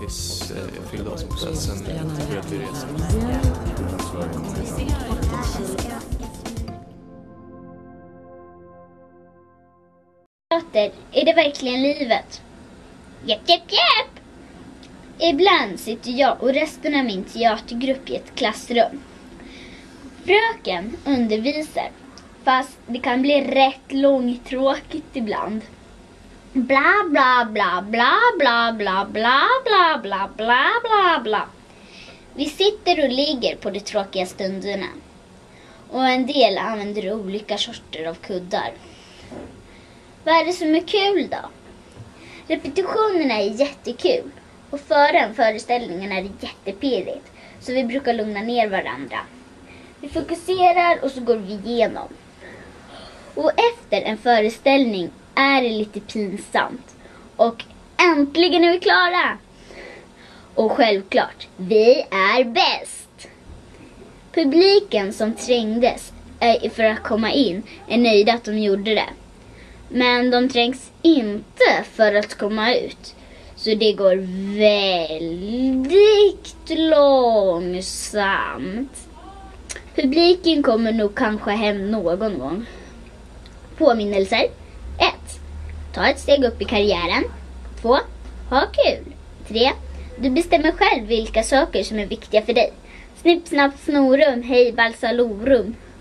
tills jag fyllde oss på plats. Sen började vi resa. Är det verkligen livet? Japp. Ibland sitter jag och resten av min teatergrupp i ett klassrum. Fröken undervisar, fast det kan bli rätt långtråkigt ibland. Bla bla bla bla bla bla bla bla bla bla bla bla. Vi sitter och ligger på de tråkiga stunderna. Och en del använder olika sorter av kuddar. Vad är det som är kul då? Repetitionerna är jättekul. Och före föreställningen är det jättepirrigt. Så vi brukar lugna ner varandra. Vi fokuserar och så går vi igenom. Och efter en föreställning är det lite pinsamt. Och äntligen är vi klara! Och självklart, vi är bäst! Publiken som trängdes för att komma in är nöjda att de gjorde det. Men de trängs inte för att komma ut. Så det går väldigt långsamt. Publiken kommer nog kanske hem någon gång. Påminnelser. 1. Ta ett steg upp i karriären. 2. Ha kul. 3. Du bestämmer själv vilka saker som är viktiga för dig. Snipp, snapp, snorum, hej, balsalorum.